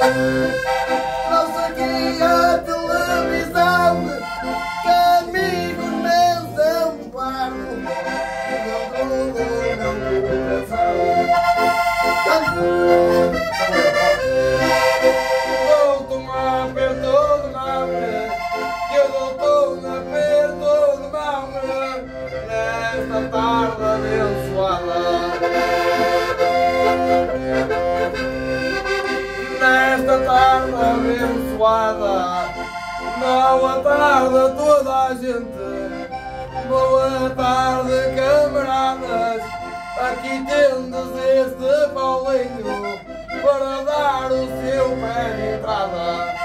Trouxe aqui a televisão, que amigos meus é um pardo, dentro do meu coração. Dou-te aperto de mão, que eu dou-te aperto de mão, nesta tarde abençoada. Nesta tarde abençoada, boa tarde a toda a gente, boa tarde camaradas, aqui tendes este Paulinho para dar o seu pé de entrada.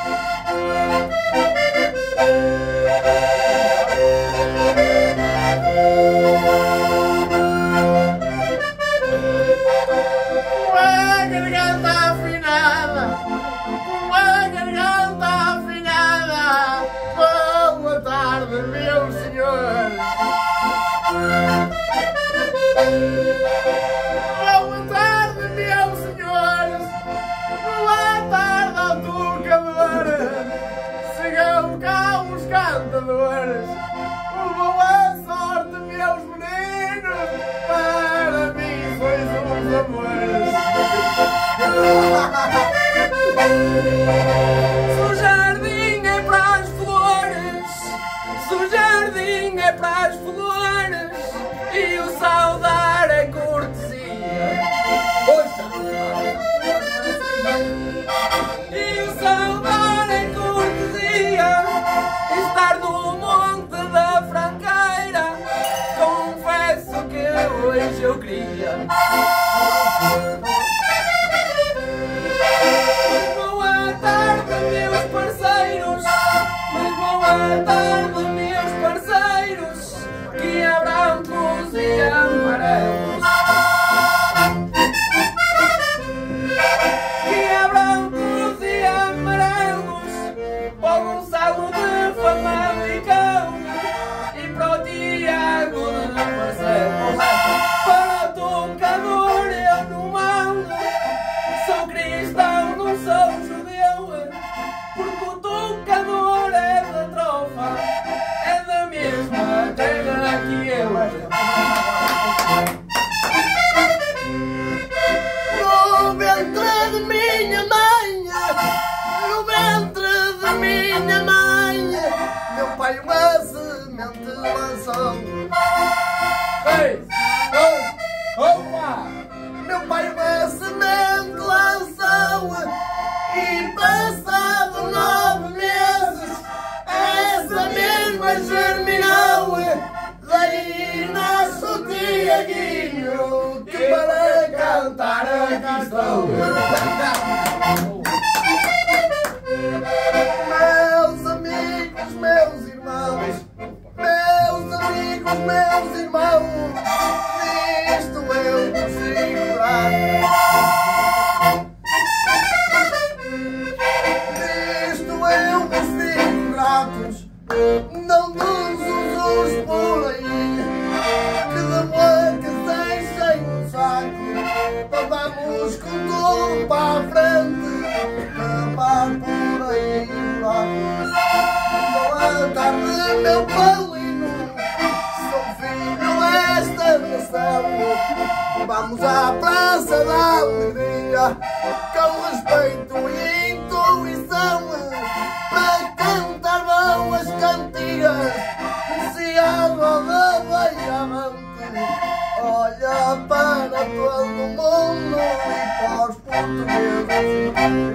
Meus senhores, boa tarde, meus senhores, boa tarde ao tocador, sigam cá os cantadores, boa sorte, meus meninos, para mim sois uns amores. Se o jardim é para as flores, se o jardim é para as flores e o saudar é cortesia, e o saudar é cortesia, estar no monte da Franqueira, confesso que hoje eu queria. Boa tarde, meus parceiros, mas boa tarde, meus parceiros, que há brancos e amarelos, que há brancos e amarelos, para o Gonçalo de Famalicão e para o Tiago de Marcelo, para o tocador eu não mando, sou cristão, não sou judeu, porque o tocador é da trofa, é da mesma terra que eu. No ventre de minha mãe, no ventre de minha mãe, meu pai uma semente lançou. Ei, opa! Meu pai uma semente lançou e passado 9 meses essa mesma germinou. Daí nasce o Tiaguinho que para cantar aqui estou. Meus amigos, meus irmãos, meus amigos, meus irmãos, nisto eu consigo dar. Nisto eu consigo gratos, não dos usos por aí, que da boca sem um saco, vamos com tudo para a frente, acabar por aí buraco. Boa tarde, meu Paulinho, sou filho desta nação, vamos à Praça da Alegria, com respeito e intuição, para cantar boas cantigas, se a roda vai avante, olha para todo mundo e para os portugueses.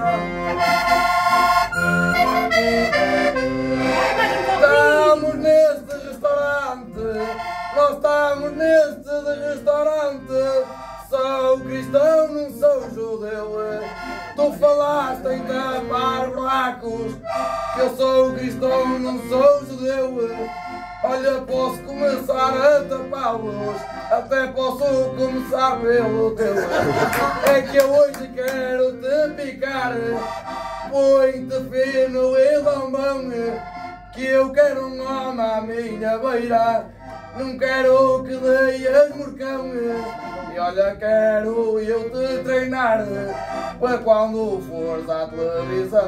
Estamos neste restaurante, nós estamos neste restaurante, sou cristão, não sou judeu. Tu falaste em tapar buracos, que eu sou cristão, não sou judeu. Olha, posso começar a tapá-los, até posso começar pelo teu. É que eu hoje quero te picar, põe-te fino e lambão, que eu quero um homem à minha beira, não quero que deias morcão. E olha, quero eu te treinar para quando fores à televisão.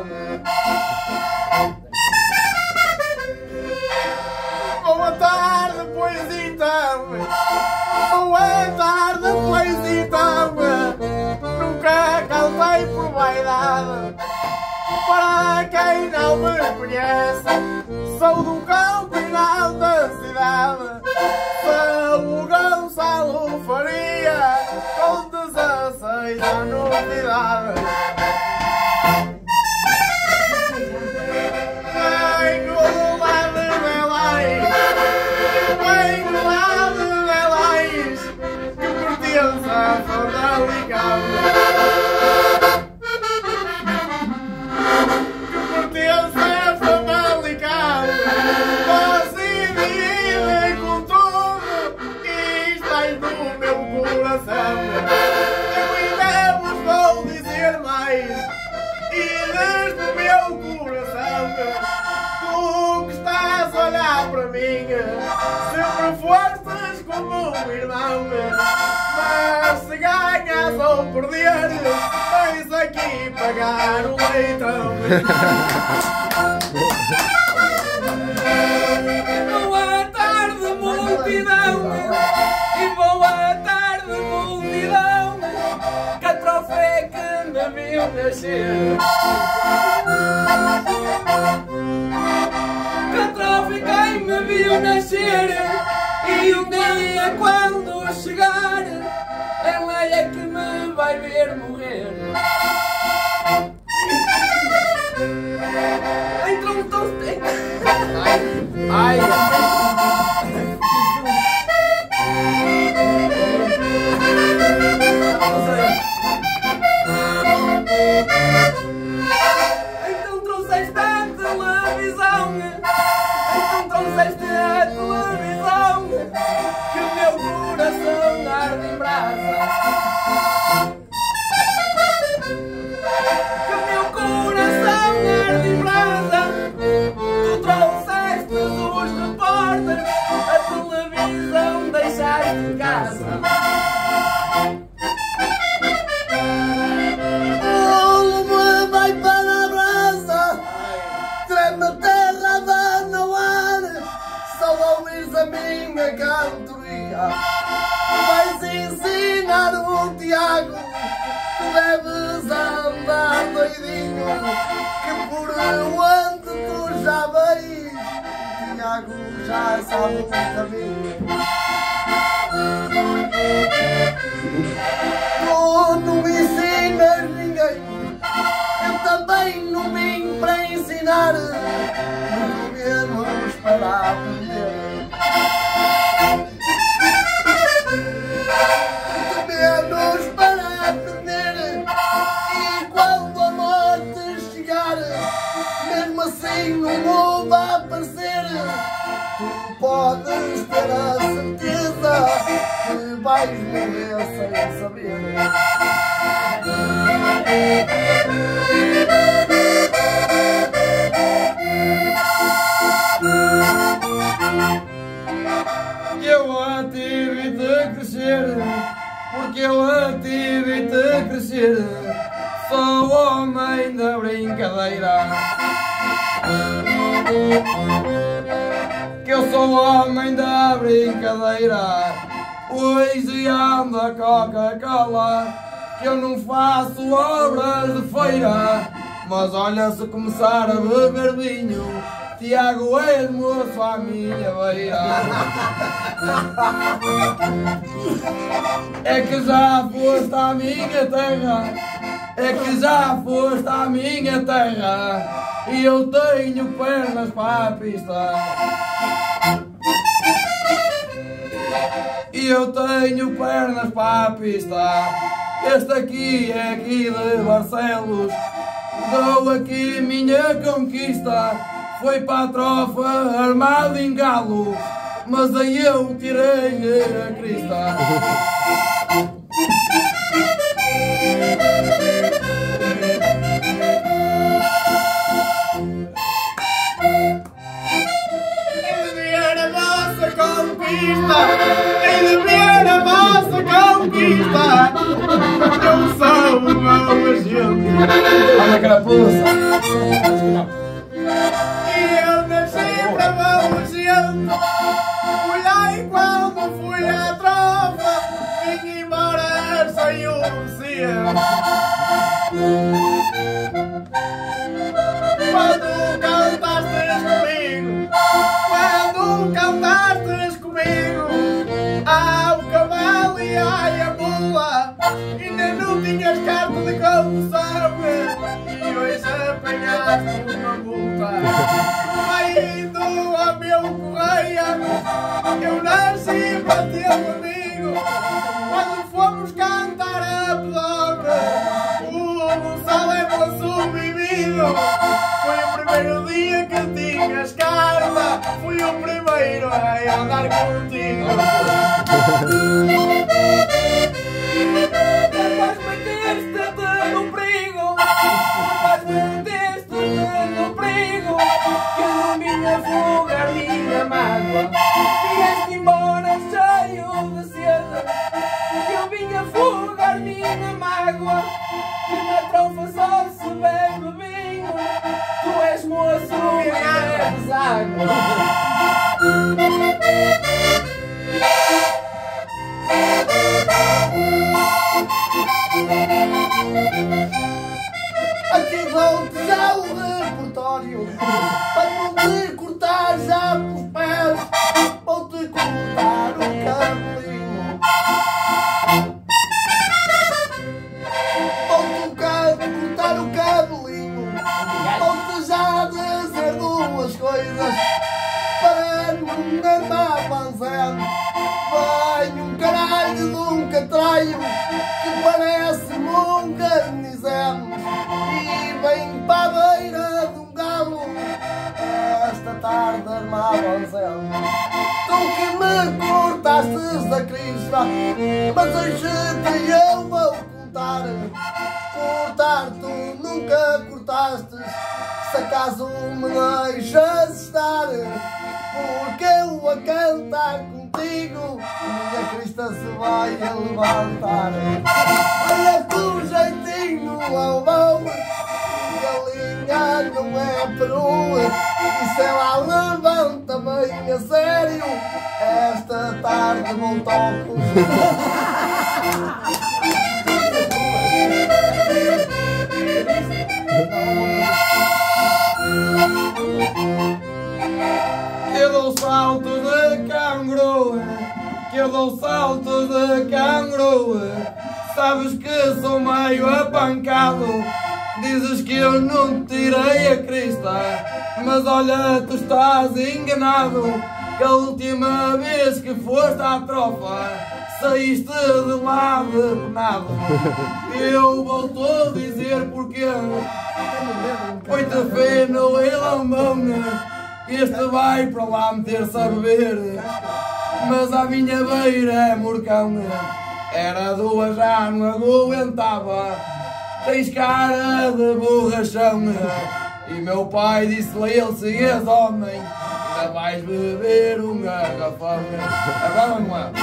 Boa tarde, pois então. Boa tarde, pois então. Nunca cantei por vaidade. Para quem não me conhece, sou do campo e não da cidade. Sou o Gonçalo Faria, com 16 anos de idade. Venho lá de Belém, venho lá de Belém, que pertence a Famalicão. Que pertence a Famalicão. Você vive com tudo e estás no meu coração. Eu ainda vos vou dizer mais, e desde o meu coração, tu que estás a olhar para mim, sempre fostes como um irmão. Mas se ganhas ou perder, tens aqui pagar o leitão. Boa tarde, multidão, e boa tarde, multidão, que a trofé que me viu nascer. Que a trofé quem me viu nascer, e um dia quando chegar, ela é que me vai ver morrer. Entrou um toste. Ai. Então trouxeste a televisão. Então trouxeste a televisão, que o meu coração arde em brasa. Que o meu coração arde em brasa. Tu trouxeste os repórteres, a televisão deixaste em casa. O lume vai para a brasa, treme a terra, dá no ar. Só ouvires a minha cantoria, vais ensinar o Tiago. Tu deves andar doidinho, que por onde tu já vais, o Tiago já sabe o caminho. Tu não me ensinas ninguém, eu também não vim para ensinar, muito menos para aprender. Muito menos para aprender. E quando a morte chegar, mesmo assim não vou aparecer, tu podes ter a certeza que vais morrer sem saber. Eu a ti vi-te crescer, porque eu a ti vi-te crescer. Sou homem da brincadeira, que eu sou homem da brincadeira. Hoje ando a Coca-Cola, que eu não faço obras de feira. Mas olha, se começar a beber vinho, Tiago és moço à minha beira. É que já foste à minha terra, é que já foste à minha terra, e eu tenho pernas para a pista. E eu tenho pernas para a pista. Este aqui é aqui de Barcelos, dou aqui minha conquista. Foi para a trofa armado em galo, mas aí eu tirei a crista. E de ver a vossa conquista, e de ver a vossa conquista. conquista. Eu sou o meu agente. Olha a carapuça. E eu nasci para meu agente. Fui lá e quando fui à tropa, vim embora sem obedecer. Quando cantastes comigo, quando cantastes comigo, ao cavalo e à mula, ainda não tinhas carta de condução e hoje apanhaste uma multa. Vai indo ao meu correia, eu nasci para teu amigo. Quando fomos cantar a pedonga, o sal é moço bebido. Foi o primeiro dia que tinhas carta, fui o primeiro a andar contigo. Depois meteste-te no perigo. Depois meteste-te no perigo. Que eu não vinha fugar minha mágoa. Vieste embora cheio de sede. Que eu vinha fugar minha mágoa. Que na trofa só se bebe vinho. Tu és moço e bebes água. Aqui vou-te já o repertório para não te cortar já pelos pés. Vou-te cortar o cabelinho. Vou-te cortar o cabelinho. Vou-te já dizer duas coisas para não andar avançando. Venho um caralho de um catraio que parece-me um carnizeno e vem para a beira de um galo esta tarde armava o céu. Tu que me cortaste da crista, mas hoje eu vou contar. Cortar tu nunca cortaste, se acaso me deixas estar. Porque eu a cantar contigo, minha crista se vai a levantar. Olha que o jeitinho ao bom, galinha não é peru. E se ela levanta bem a sério, esta tarde vou toco. Que eu dou saltos de canguru, que eu dou saltos de canguru. Sabes que sou meio apancado, dizes que eu não te tirei a crista. Mas olha, tu estás enganado, que a última vez que foste à tropa, saíste de lá depenado. Eu volto a dizer porquê. Põe-te fé no Ilambão, este vai para lá meter-se a beber. Mas à minha beira é morcão, era duas já não aguentava. Tens cara de borrachão. E meu pai disse-lhe a ele, se és homem, ainda vais beber um garrafão. Agora não é?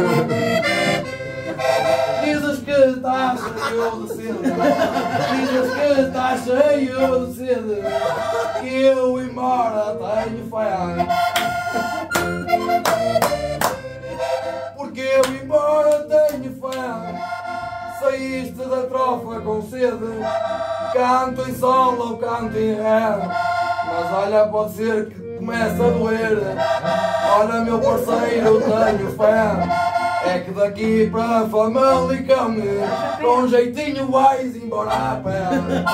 Dizes que estás cheio de sede, dizes que estás cheio de sede, que eu embora tenho fé. Porque eu embora tenho fé. Saíste da trofa com sede, canto em sol ou canto em ré. Mas olha, pode ser que comece a doer. Olha, meu parceiro, tenho fé. É que daqui para Famalicão, com jeitinho vais embora a pé.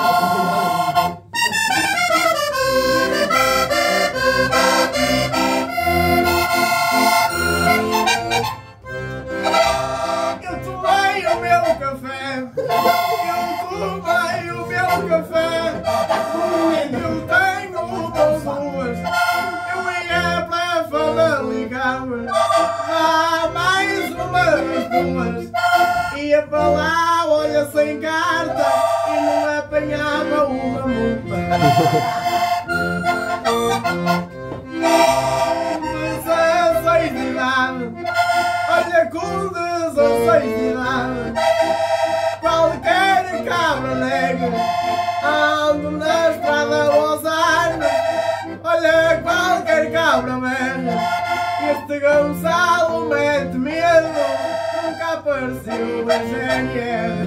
Eu tomei o meu café, eu tomei o meu café. Eu tenho duas, eu ia para Famalicão. Há mais umas duas, ia para lá, olha, sem carta, e não apanhava uma multa. 16 de idade, olha, com anos ou 6 de idade. Qualquer cabra negra ando na estrada aos anos. Olha, qualquer cabra velha, este Gonçalo mete medo. Nunca apareceu da GNR.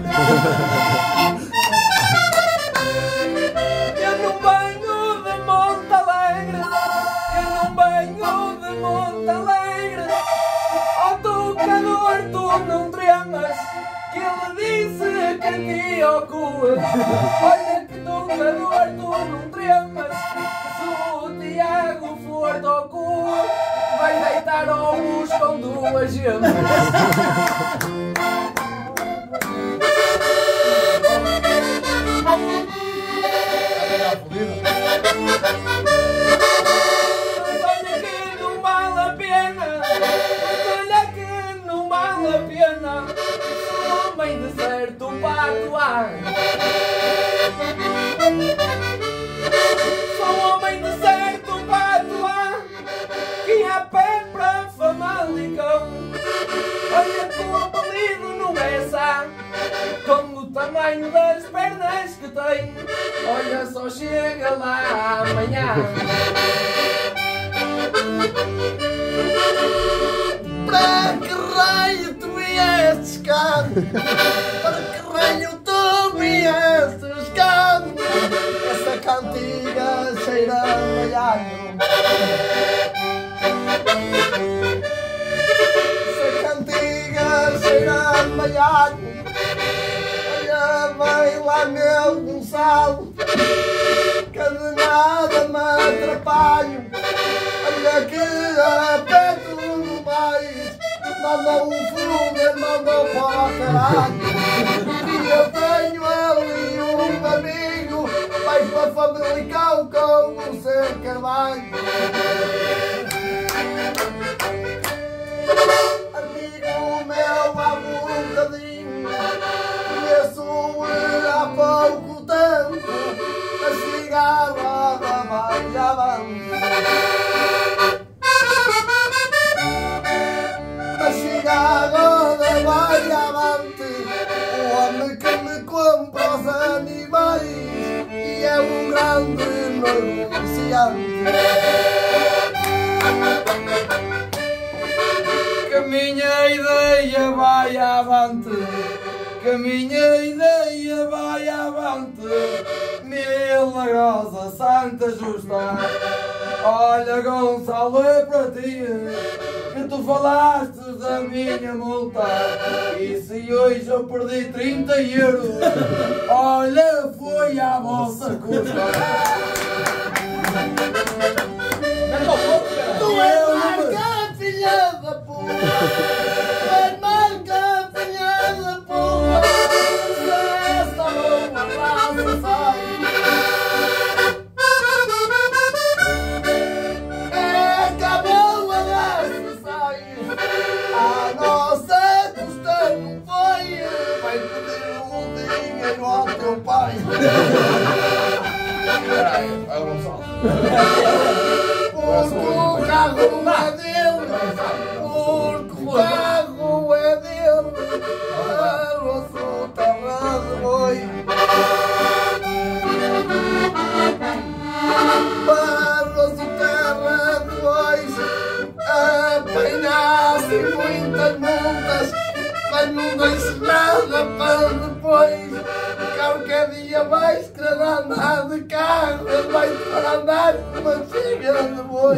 Eu não venho de Monte Alegre, eu não venho de Monte Alegre. Ó tocador, tu não tremas, que ele disse que te ocupa. Olha que tocador, tu não tremas, se o Tiago for do cu, vai deitar ovos com 2 gemas. Olha que não vale a pena, olha que não vale a pena, se o homem de certo para atuar. Sou um homem de certo para atuar, que há pé para Famalicão. Olha que o apelido não é sá, com o tamanho das pernas que tem. Olha, só chega lá amanhã. Para que raio tu viestes cá? Para que raio tu viestes cá? Essa cantiga cheira a malhado. Essa cantiga cheira a malhado. Olha, vai lá meu Gonçalo, que de nada me atrapalho. Olha que aperto mais, manda um fogo, manda para o caralho. E eu tenho ali um amigo, vai para Famalicão com o seu Carvalho. Amigo meu há um bocadinho, conheço-o há pouco tempo, a cigarra da vai avante. A cigarra da vai avante, o homem que me compra os animais e é um grande negociante. Que a minha ideia vai avante, que a minha ideia vai avante, milagrosa Santa Justa. Olha, Gonçalo, é para ti que tu falaste da minha multa, e se hoje eu perdi 30 euros, olha, foi à vossa custa. Tu és marca, filha da puta! Tu és marca, filha da puta! Se esta boa praça sai, é que a boa dessa sai, a nossa custa não foi, vai pedir um dinheiro ao teu pai. Vai, Gonçalo. Porque o carro é dele, porque o carro é dele, arroço terra de boi, arroço terra de bois, apanhasse muitas multas, mas não deixe nada para depois. Qualquer dia vais querer andar de carro, vais para andar com uma filha de boi.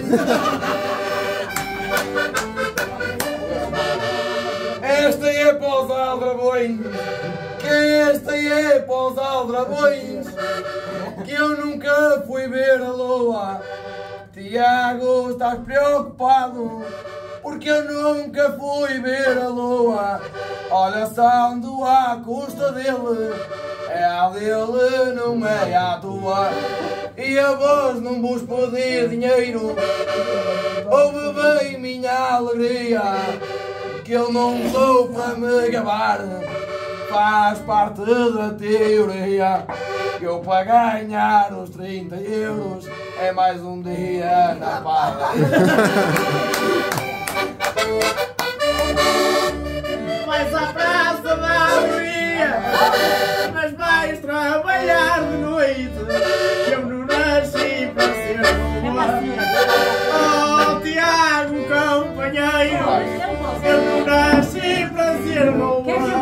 Esta é para os aldrabões, que esta é para os aldrabões, que eu nunca fui ver a lua. Tiago, estás preocupado, porque eu nunca fui ver a lua. Olha, se ando à custa dele, é a dele, não é a tua. E a vós não vos pedir dinheiro, ouve bem minha alegria, que eu não sou para me gabar, faz parte da teoria. Que eu para ganhar os 30 euros é mais um dia na parra. Vai vais à praça da alegria, mas vais trabalhar de noite. Eu não nasci para ser boa. Oh, Tiago, companheiro, eu não nasci para ser boa.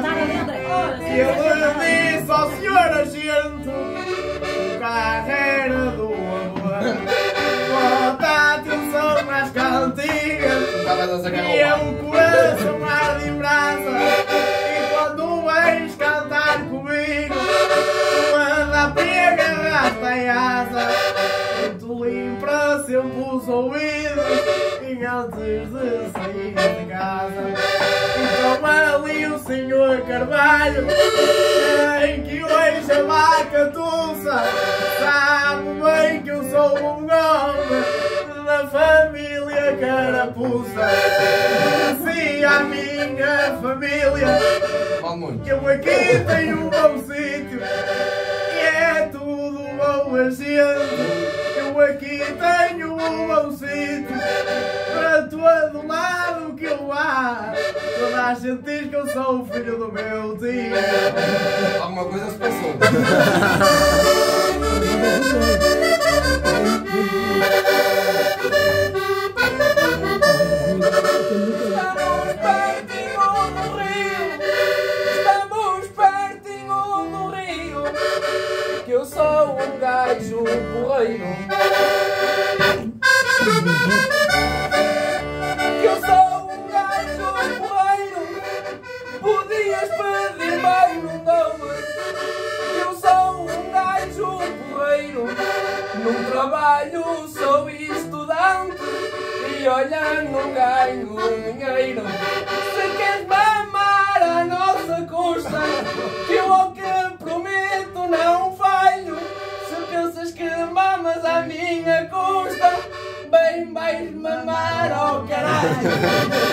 Ele disse ao senhor agente, o carro era do amor. Bota atenção nas cantigas, e é o coração arde em brasa. E quando vens cantar comigo, anda pega, arrasta em asa. Tu limpa sempre os ouvidos, e antes de sair de casa. Então ali o senhor Carvalho, em que hoje a vaca tussa, sabe bem que eu sou um homem da família Carapuça. Dizia a minha família que eu aqui tenho um bom sítio e é tudo boa gente. Eu aqui tenho um bom sítio para todo lado que eu vá. Toda a gente diz que eu sou o filho do meu tio. Alguma coisa se passou. Estamos pertinho do rio, que eu sou um gajo porreiro. Que eu sou um gajo porreiro, podias pedir bem no nome. Que eu sou um gajo porreiro, num trabalho sou estudante e olha, não ganho dinheiro. Se queres mamar a nossa custa, que eu ao que prometo não falho. Se pensas que mamas à minha custa, bem vais mamar ao caralho.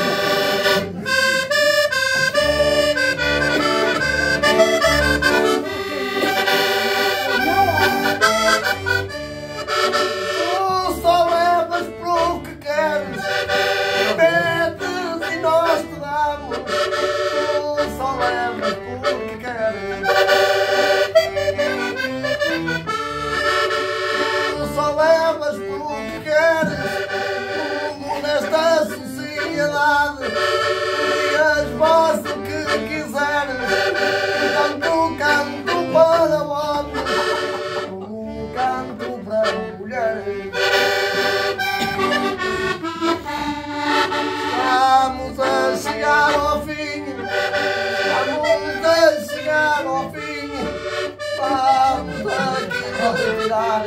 Estamos a chegar ao fim, estamos a chegar ao fim, vamos aqui retirar.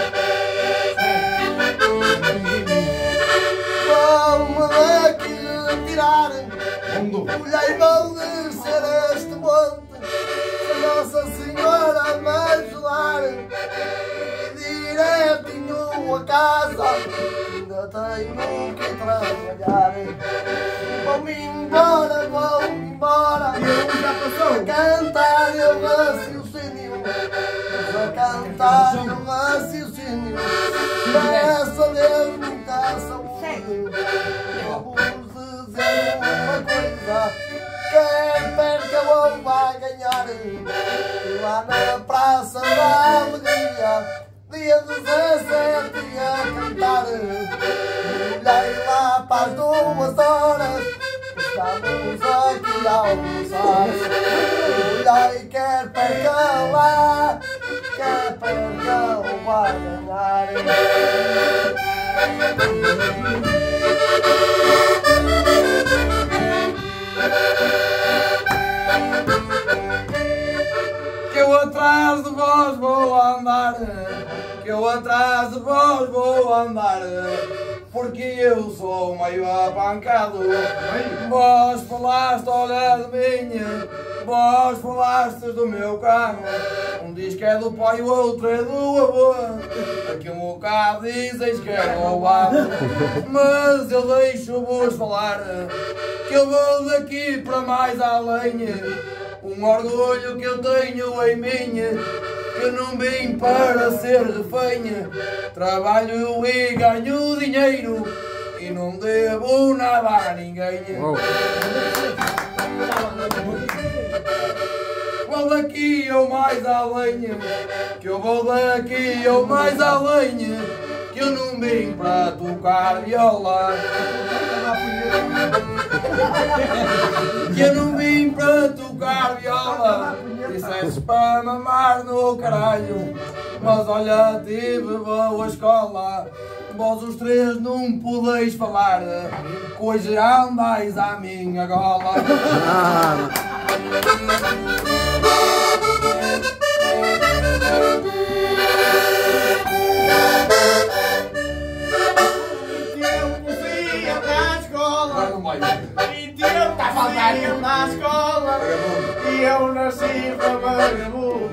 Vamos aqui retirar. Olhei, vou descer este monte, se Nossa Senhora me ajudar, e direitinho a casa. Ainda tenho que trabalhar. Vou-me embora, vou-me embora. A cantar eu raciocínio, a cantar eu raciocínio. Peço a Deus muita saúde. Vou-vos dizer uma coisa, quem perca ou vai ganhar. Lá na Praça da Alegria, dia 17 a cantar. Olhei lá para as 2 horas, estamos aqui a almoçar. Olhei, quer perca lá, quer perca ou vai ganhar. Que eu atrás de vós vou andar, que eu atrás de vós vou andar, porque eu sou meio apancado. Vós falaste, olha de mim, vós falaste do meu carro. Um diz que é do pai, o outro é do avô. Aqui um bocado dizes que é roubado, mas eu deixo-vos falar, que eu vou daqui para mais além. Um orgulho que eu tenho em mim, que não vim para ser refém. Trabalho e ganho dinheiro e não devo nada a ninguém. Vou daqui ou mais além, que eu vou daqui ou mais além, que eu não vim para tocar viola. Que eu não vim para tocar viola. Disseste para mamar no caralho, mas olha, tive boa escola. Vós os três não podeis falar, que hoje andais à minha gola. Na escola e eu nasci para vagabundo.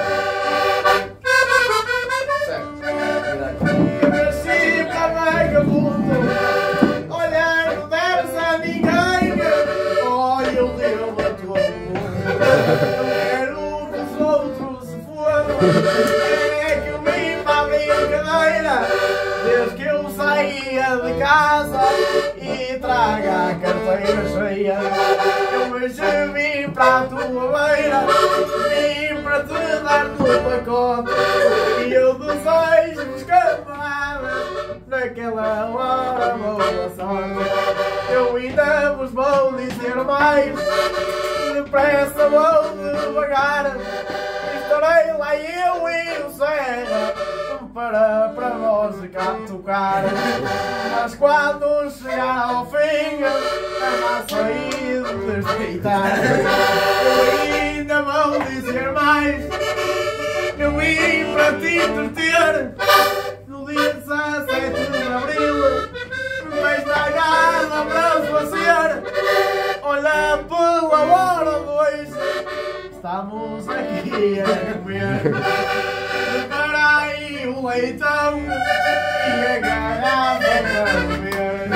Eu nasci para vagabundo. Olha, não deves a ninguém. Olha, eu devo a todo mundo. Eu quero que os outros se fodam. É que eu vim para a brincadeira desde que eu saía de casa e traga a carteira cheia. Eu hoje vim para a tua beira, vim para te dar no pacote. E eu desejo-vos camaradas naquela hora boa sorte. Eu ainda vos vou dizer mais, depressa vou devagar. Estarei lá eu e o Serra para vós cá tocar. Mas quando chegar ao fim, a sair de respeitar. Eu ainda vou dizer mais, eu vim para te entreter no dia 17 de abril. Mas na garra para fazer, olha pela hora 2, estamos aqui a comer. Prepara aí o leitão e a garrafa para beber.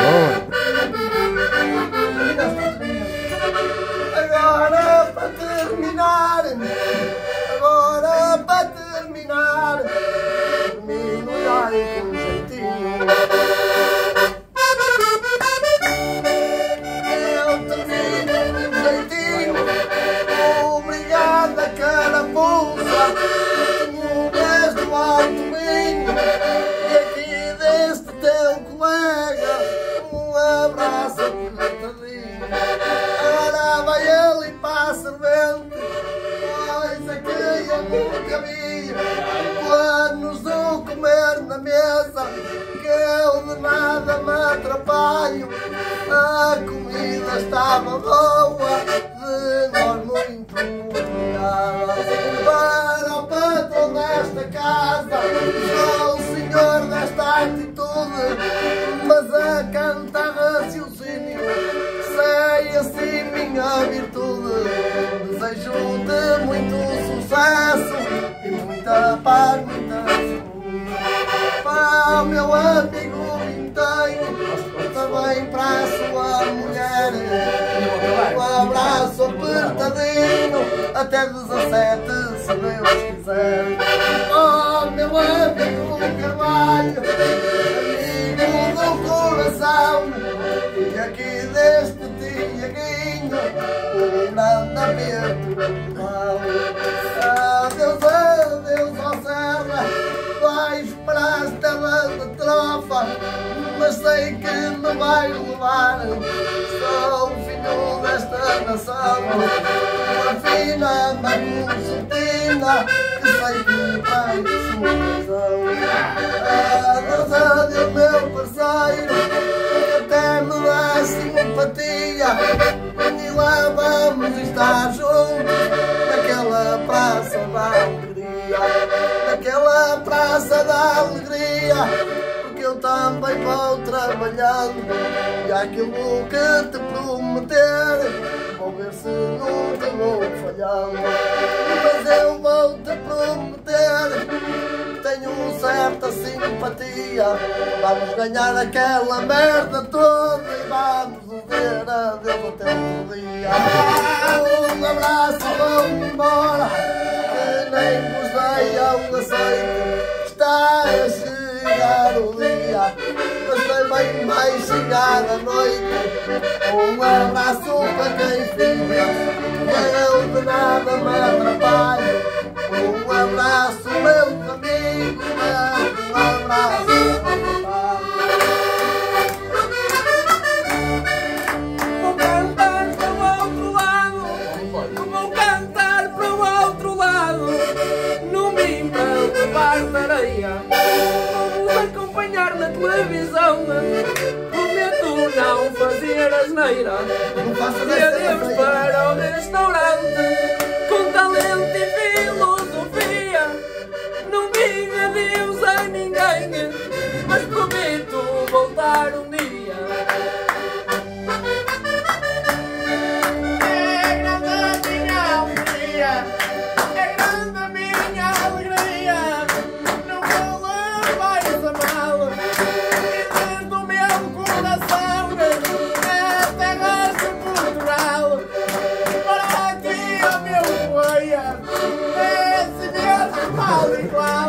Agora para terminar, termino aí com jeitinho. Eu termino com jeitinho. Obrigada, carapuça. Tenho um beijo do alto vinho. E aqui deste teu colega, um abraço apertadinho. Agora vai ele para a servente, coisa que eu nunca vi. Planos do comer na mesa, que eu de nada me atrapalho. A comida estava boa, de nós muito obrigada. Para o patrão desta casa, sou o senhor desta atitude, mas a cantar raciocínio sei assim minha virtude. Desejo-te muito sucesso e muita paz, muita saúde. Para o meu amigo inteiro, também para a sua mulher, um abraço apertadinho até 17, se Deus quiser. Oh, meu amigo Carvalho, amigo do coração, e aqui deste Tiaguinho, um grande aperto virtual. Adeus, adeus, ó Serra, vais para as terras de trofa, mas sei que me vai levar. Sou o filho desta nação, uma fina maconcetina, que sei que vai sua razão. Adeus, adeus, meu parceiro, que até me dá simpatia, e lá vamos estar juntos naquela praça da alegria, naquela praça da alegria. Eu também vou trabalhando, e aquilo que te prometer, vou ver se não te vou falhando. Mas eu vou te prometer, tenho certa simpatia, vamos ganhar aquela merda toda e vamos dizer adeus até o dia. Um abraço, vou embora, que nem vos dei ao aceite. Está a chegar o dia, mas também bem vai chegar a noite. Um abraço para quem fica, eu de nada me atrapalho. Um abraço, meus amigos, um abraço. Vou cantar para o outro lado, vou cantar para o outro lado, num bim para levar de areia. Vamos acompanhar na televisão, prometo não fazer asneira. Não faças E adeus para o restaurante, com talento e filosofia. Não digo adeus a ninguém, mas prometo voltar um dia. É grande a minha alegria, é grande a minha alegria. Não vou levar isso a mal, e desde o meu coração na terra sepultural. Para ti, ó meu poia, esse mesmo mal e claro.